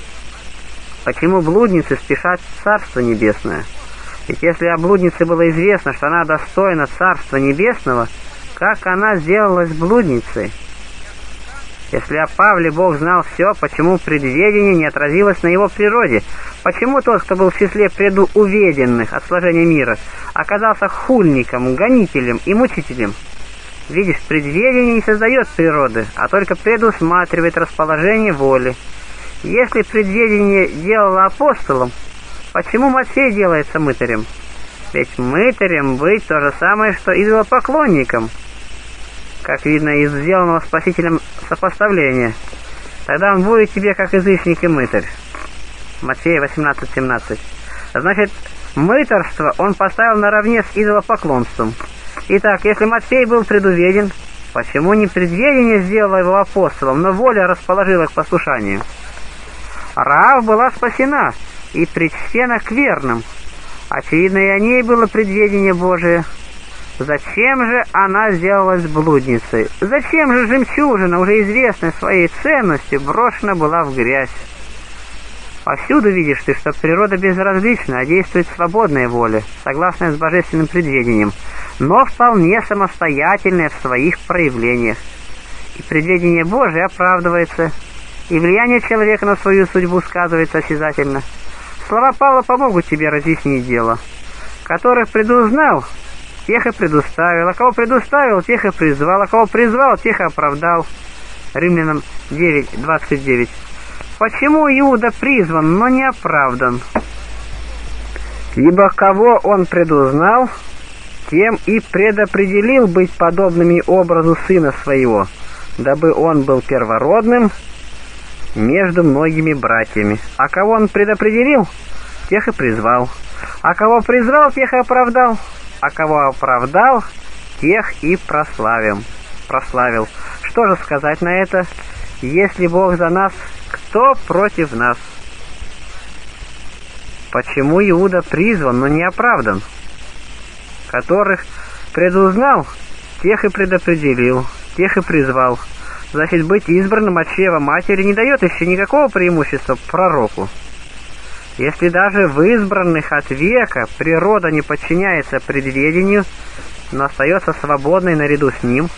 Почему блудницы спешат в Царство Небесное? Ведь если о блуднице было известно, что она достойна Царства Небесного, как она сделалась блудницей? Если о Павле Бог знал все, почему предведение не отразилось на его природе? Почему тот, кто был в числе предууведенных от сложения мира, оказался хульником, гонителем и мучителем? Видишь, предведение не создает природы, а только предусматривает расположение воли. Если предведение делало апостолом, почему Матфей делается мытарем? Ведь мытарем быть то же самое, что идолопоклонником, как видно из сделанного Спасителем сопоставления. Тогда он будет тебе как язычник и мытарь. Матфея 18:17. Значит, мытарство он поставил наравне с идолопоклонством. Итак, если Матфей был предуведен, почему не предведение сделало его апостолом, но воля расположила к послушанию? Раав была спасена и причтена к верным. Очевидно, и о ней было предведение Божие. Зачем же она сделалась блудницей? Зачем же жемчужина, уже известная своей ценностью, брошена была в грязь? Повсюду видишь ты, что природа безразлична, а действует свободная воля, согласная с божественным предведением, но вполне самостоятельная в своих проявлениях. И предведение Божие оправдывается, и влияние человека на свою судьбу сказывается осязательно. Слова Павла помогут тебе разъяснить дело. Которых предузнал, тех и предуставил, а кого предуставил, тех и призвал, а кого призвал, тех и оправдал. Римлянам 9:29. Почему Иуда призван, но не оправдан? Ибо кого он предузнал, тем и предопределил быть подобными образу сына своего, дабы он был первородным между многими братьями. А кого он предопределил, тех и призвал. А кого призвал, тех и оправдал. А кого оправдал, тех и прославил. Что же сказать на это? Если Бог за нас, кто против нас? Почему Иуда призван, но не оправдан? Которых Предузнал, тех и предопределил, тех и призвал. Значит, быть избранным от чрева матери не дает еще никакого преимущества пророку. Если даже в избранных от века природа не подчиняется предведению, но остается свободной наряду с ним.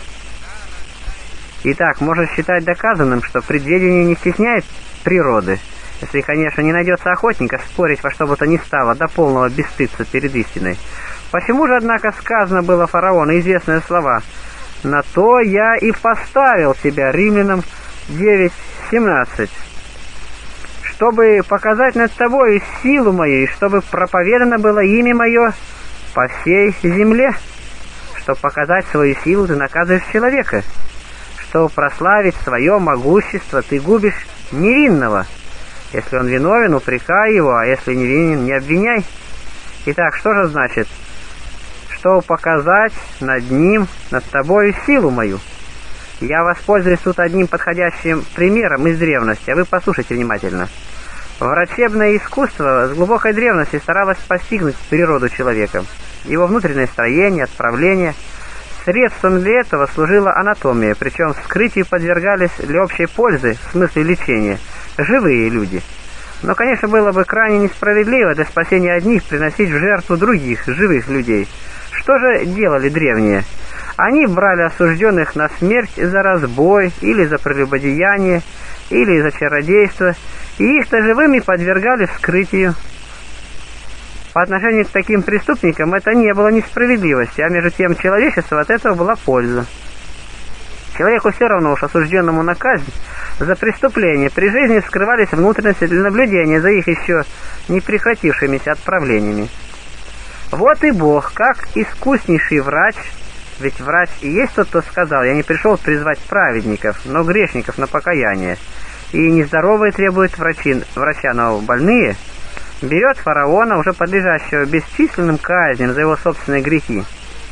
Итак, можно считать доказанным, что предведение не стесняет природы, если, конечно, не найдется охотника спорить во что бы то ни стало до полного бесстыдства перед истиной. Почему же, однако, сказано было фараону известные слова: «На то я и поставил тебя», Римлянам 9:17, «чтобы показать над тобою силу мою, и чтобы проповедано было имя мое по всей земле». Чтобы показать свою силу, ты наказываешь человека. Чтобы прославить свое могущество, ты губишь невинного. Если он виновен, упрекай его, а если не винен, не обвиняй. Итак, что же значит? Чтобы показать над ним, над тобою силу мою. Я воспользуюсь тут одним подходящим примером из древности, а вы послушайте внимательно. Врачебное искусство с глубокой древности старалось постигнуть природу человека, его внутреннее строение, отправление. Средством для этого служила анатомия, причем вскрытию подвергались для общей пользы, в смысле лечения, живые люди. Но, конечно, было бы крайне несправедливо для спасения одних приносить в жертву других, живых людей. Что же делали древние? Они брали осужденных на смерть за разбой, или за прелюбодеяние, или за чародейство, и их-то живыми подвергали вскрытию. По отношению к таким преступникам это не было несправедливости, а между тем человечеству от этого была польза. Человеку все равно уж осужденному на казнь за преступление при жизни вскрывались внутренности для наблюдения за их еще не прекратившимися отправлениями. Вот и Бог, как искуснейший врач, ведь врач и есть тот, кто сказал: «Я не пришел призвать праведников, но грешников на покаяние». И нездоровые требуют врача, но больные, берет фараона, уже подлежащего бесчисленным казням за его собственные грехи.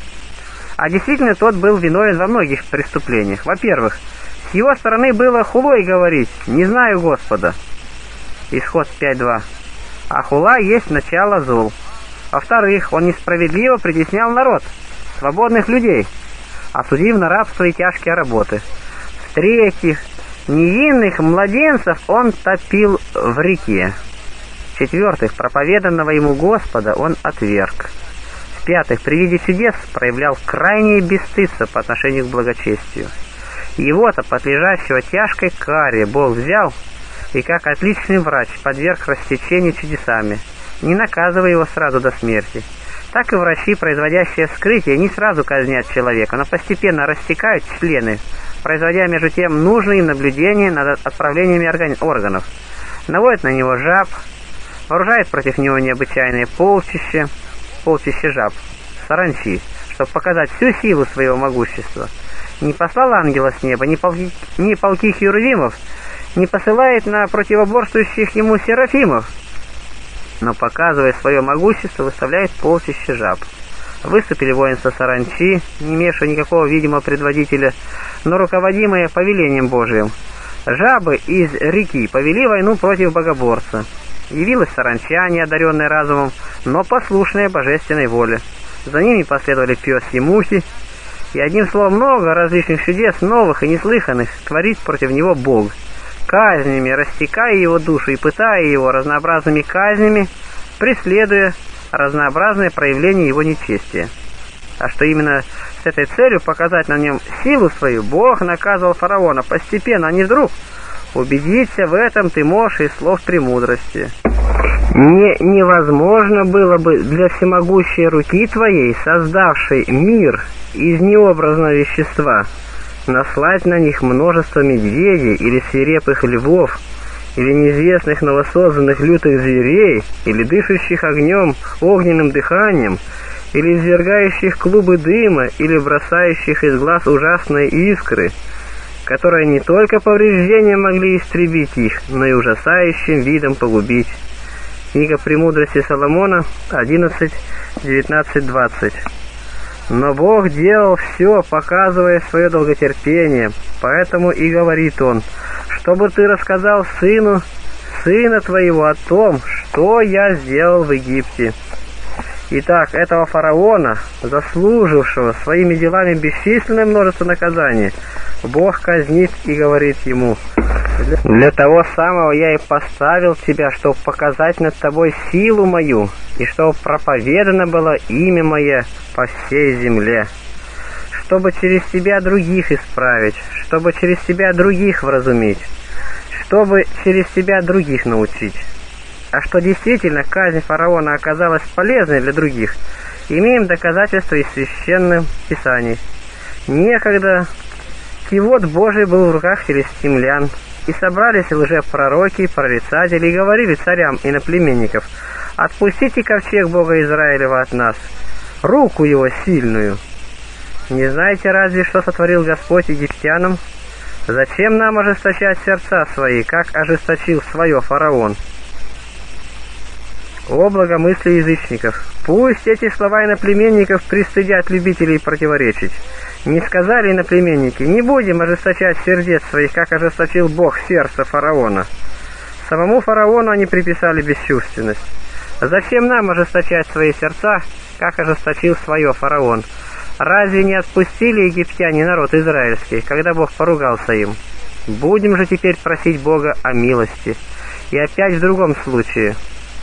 А действительно, тот был виновен во многих преступлениях. Во-первых, с его стороны было хулой говорить: «Не знаю Господа». Исход 5:2. А хула есть начало зол. Во-вторых, он несправедливо притеснял народ, свободных людей, осудив на рабство и тяжкие работы. В-третьих, невинных младенцев он топил в реке. В-четвертых, проповеданного ему Господа он отверг. В-пятых, при виде чудес проявлял крайнее бесстыдство по отношению к благочестию. Его-то, подлежащего тяжкой каре, Бог взял и, как отличный врач, подверг растечению чудесами, не наказывая его сразу до смерти. Так и врачи, производящие вскрытие, не сразу казнят человека, но постепенно растекают члены, производя между тем нужные им наблюдения над отправлениями органов. Наводят на него жаб, вооружает против него необычайное полчище жаб, саранчи, чтобы показать всю силу своего могущества. Не послал ангела с неба, ни полки херувимов, не посылает на противоборствующих ему серафимов, но, показывая свое могущество, выставляет полчище жаб. Выступили воинства саранчи, не имевшие никакого видимого предводителя, но руководимые повелением Божиим. Жабы из реки повели войну против богоборца. Явилась саранча, не одаренная разумом, но послушная божественной воле. За ними последовали пёс и мухи, и одним словом много различных чудес, новых и неслыханных, творит против него Бог, казнями растекая его душу и пытая его разнообразными казнями, преследуя разнообразные проявления его нечестия. А что именно с этой целью показать на нем силу свою, Бог наказывал фараона постепенно, а не вдруг. Убедиться в этом ты можешь из слов премудрости. Невозможно было бы для всемогущей руки твоей, создавшей мир из необразного вещества, наслать на них множество медведей или свирепых львов, или неизвестных новосозданных лютых зверей, или дышащих огнем, огненным дыханием, или извергающих клубы дыма, или бросающих из глаз ужасные искры, которые не только повреждением могли истребить их, но и ужасающим видом погубить. Книга «Премудрости Соломона» 11, 19, 20. Но Бог делал все, показывая свое долготерпение, поэтому и говорит Он: чтобы ты рассказал сына твоего о том, что я сделал в Египте. Итак, этого фараона, заслужившего своими делами бесчисленное множество наказаний, Бог казнит и говорит ему: «Для того самого я и поставил тебя, чтобы показать над тобой силу мою, и чтобы проповедано было имя мое по всей земле, чтобы через тебя других исправить, чтобы через тебя других вразумить, чтобы через тебя других научить». А что действительно казнь фараона оказалась полезной для других, имеем доказательства из священных писаний. Некогда кивот Божий был в руках филистимлян, и собрались лжепророки, прорицатели, и говорили царям иноплеменников: «Отпустите ковчег Бога Израилева от нас, руку его сильную. Не знаете разве, что сотворил Господь египтянам? Зачем нам ожесточать сердца свои, как ожесточил свое фараон?» О благомыслие язычников! Пусть эти слова иноплеменников пристыдят любителей противоречить. Не сказали иноплеменники: «Не будем ожесточать сердец своих, как ожесточил Бог сердце фараона». Самому фараону они приписали бесчувственность. Зачем нам ожесточать свои сердца, как ожесточил свое фараон? Разве не отпустили египтяне народ израильский, когда Бог поругался им? Будем же теперь просить Бога о милости. И опять в другом случае.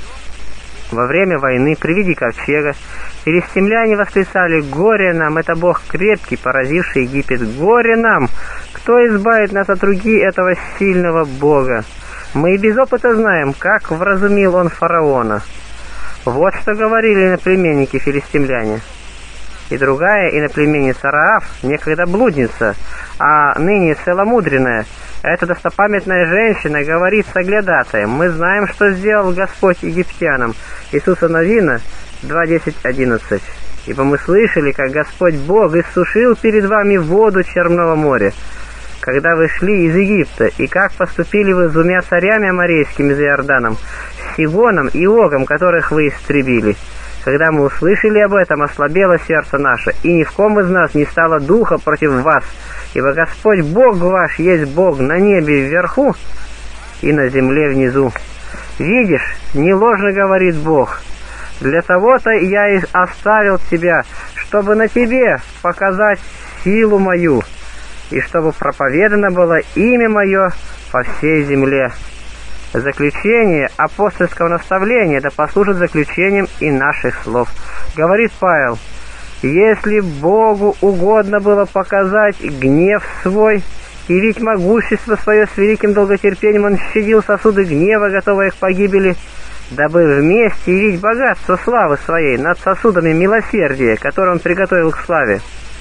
Во время войны при виде ковчега филистимляне восклицали: «Горе нам! Это Бог крепкий, поразивший Египет! Горе нам! Кто избавит нас от руки этого сильного Бога? Мы и без опыта знаем, как вразумил он фараона». Вот что говорили иноплеменники филистимляне. И другая иноплеменница Раав, некогда блудница, а ныне целомудренная, эта достопамятная женщина говорит соглядатаем: «Мы знаем, что сделал Господь египтянам». Иисуса Новина 2:10-11. «Ибо мы слышали, как Господь Бог иссушил перед вами воду Черного моря, когда вы шли из Египта, и как поступили вы с двумя царями аморейскими за Иорданом, Сигоном и Огом, которых вы истребили. Когда мы услышали об этом, ослабело сердце наше, и ни в ком из нас не стало духа против вас, ибо Господь Бог ваш есть Бог на небе вверху и на земле внизу». Видишь, не ложно говорит Бог. Для того-то я и оставил тебя, чтобы на тебе показать силу мою, и чтобы проповедано было имя мое по всей земле. Заключение апостольского наставления да послужит заключением и наших слов. Говорит Павел: «Если Богу угодно было показать гнев свой, и ведь могущество свое с великим долготерпением он щадил сосуды гнева, готовые к погибели, дабы вместе явить богатство славы своей над сосудами милосердия, которые он приготовил к славе».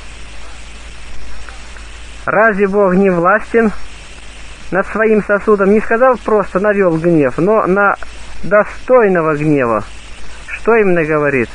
Разве Бог не властен над своим сосудом? Не сказал просто навел гнев, но на достойного гнева. Что именно говорит?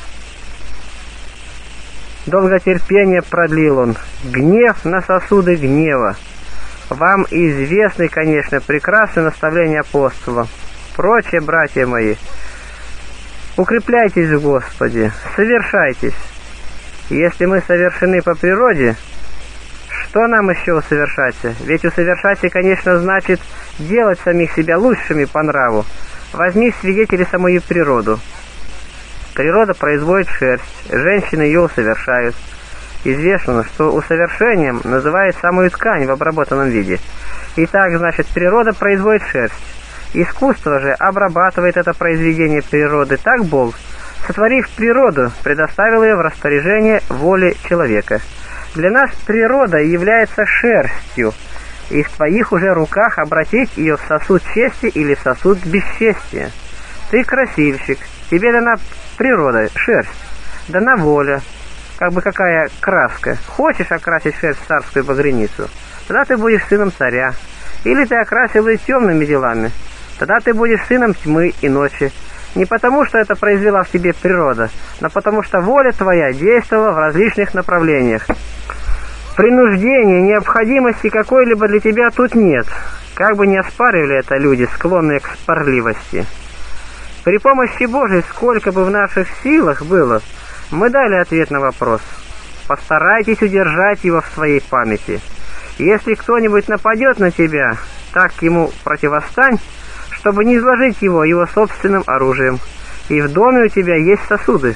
Долготерпение продлил он, гнев на сосуды гнева. Вам известны, конечно, прекрасные наставления апостола. Прочее, братья мои, укрепляйтесь в Господе, совершайтесь. Если мы совершены по природе, что нам еще усовершаться? Ведь усовершаться, конечно, значит делать самих себя лучшими по нраву. Возьми свидетели самую природу. Природа производит шерсть, женщины ее усовершают. Известно, что усовершением называют самую ткань в обработанном виде. Итак, значит, природа производит шерсть. Искусство же обрабатывает это произведение природы. Так Бог, сотворив природу, предоставил ее в распоряжение воли человека. Для нас природа является шерстью, и в твоих уже руках обратить ее в сосуд чести или в сосуд бесчестия. Ты красильщик, тебе дана природа, шерсть, дана воля, как бы какая краска. Хочешь окрасить шерсть в царскую багряницу, тогда ты будешь сыном царя. Или ты окрасил ее темными делами, тогда ты будешь сыном тьмы и ночи. Не потому, что это произвела в тебе природа, но потому, что воля твоя действовала в различных направлениях. Принуждения, необходимости какой-либо для тебя тут нет, как бы не оспаривали это люди, склонные к спорливости. При помощи Божией, сколько бы в наших силах было, мы дали ответ на вопрос. Постарайтесь удержать его в своей памяти. Если кто-нибудь нападет на тебя, так ему противостань, чтобы не изложить его собственным оружием. И в доме у тебя есть сосуды.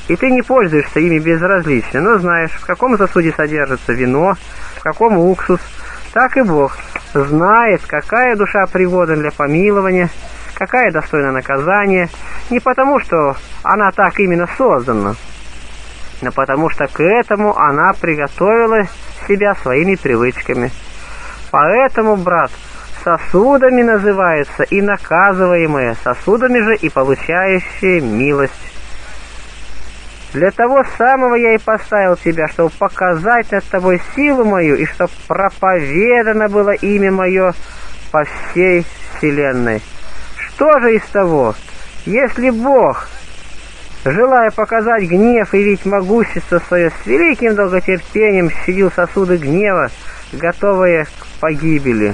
и ты не пользуешься ими безразлично, но знаешь, в каком сосуде содержится вино, в каком уксус, так и Бог знает, какая душа пригодна для помилования, какая достойна наказания, не потому, что она так именно создана, но потому что к этому она приготовила себя своими привычками. Поэтому, брат, сосудами называются и наказываемые, сосудами же и получающие милость. Для того самого я и поставил тебя, чтобы показать над тобой силу мою, и чтобы проповедано было имя мое по всей вселенной. Что же из того, если Бог, желая показать гнев и явить могущество свое, с великим долготерпением щадил сосуды гнева, готовые к погибели,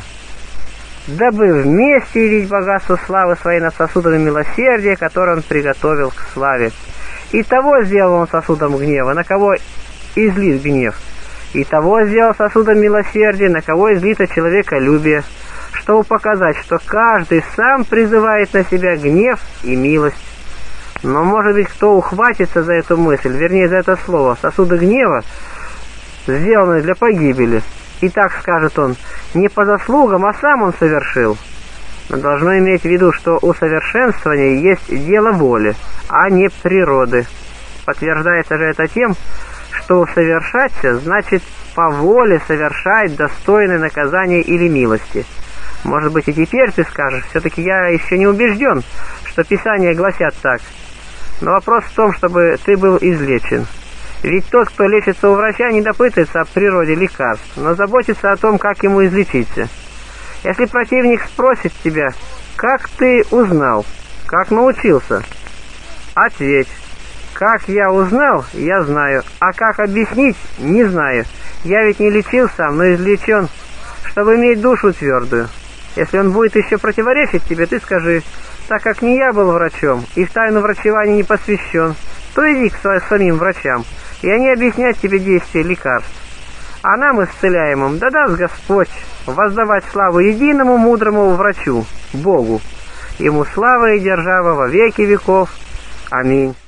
дабы вместе явить богатство славы своей над сосудами милосердия, которые он приготовил к славе. И того сделал он сосудом гнева, на кого излит гнев, и того сделал сосудом милосердия, на кого излито человеколюбие, чтобы показать, что каждый сам призывает на себя гнев и милость. Но, может быть, кто ухватится за эту мысль, вернее, за это слово, сосуды гнева, сделаны для погибели, и так скажет он, не по заслугам, а сам он совершил. Но должно иметь в виду, что усовершенствование есть дело воли, а не природы. Подтверждается же это тем, что усовершаться значит по воле совершать достойное наказание или милости. Может быть, и теперь ты скажешь, все-таки я еще не убежден, что Писания гласят так. Но вопрос в том, чтобы ты был излечен. Ведь тот, кто лечится у врача, не допытывается о природе лекарств, но заботится о том, как ему излечиться. Если противник спросит тебя, как ты узнал, как научился, ответь, как я узнал, я знаю, а как объяснить, не знаю. Я ведь не лечил сам, но излечен, чтобы иметь душу твердую. Если он будет еще противоречить тебе, ты скажи, так как не я был врачом и в тайну врачевания не посвящен, то иди к самим врачам, и они объяснят тебе действие лекарств. А нам, исцеляемым, да даст Господь воздавать славу единому мудрому врачу, Богу. Ему слава и держава во веки веков. Аминь.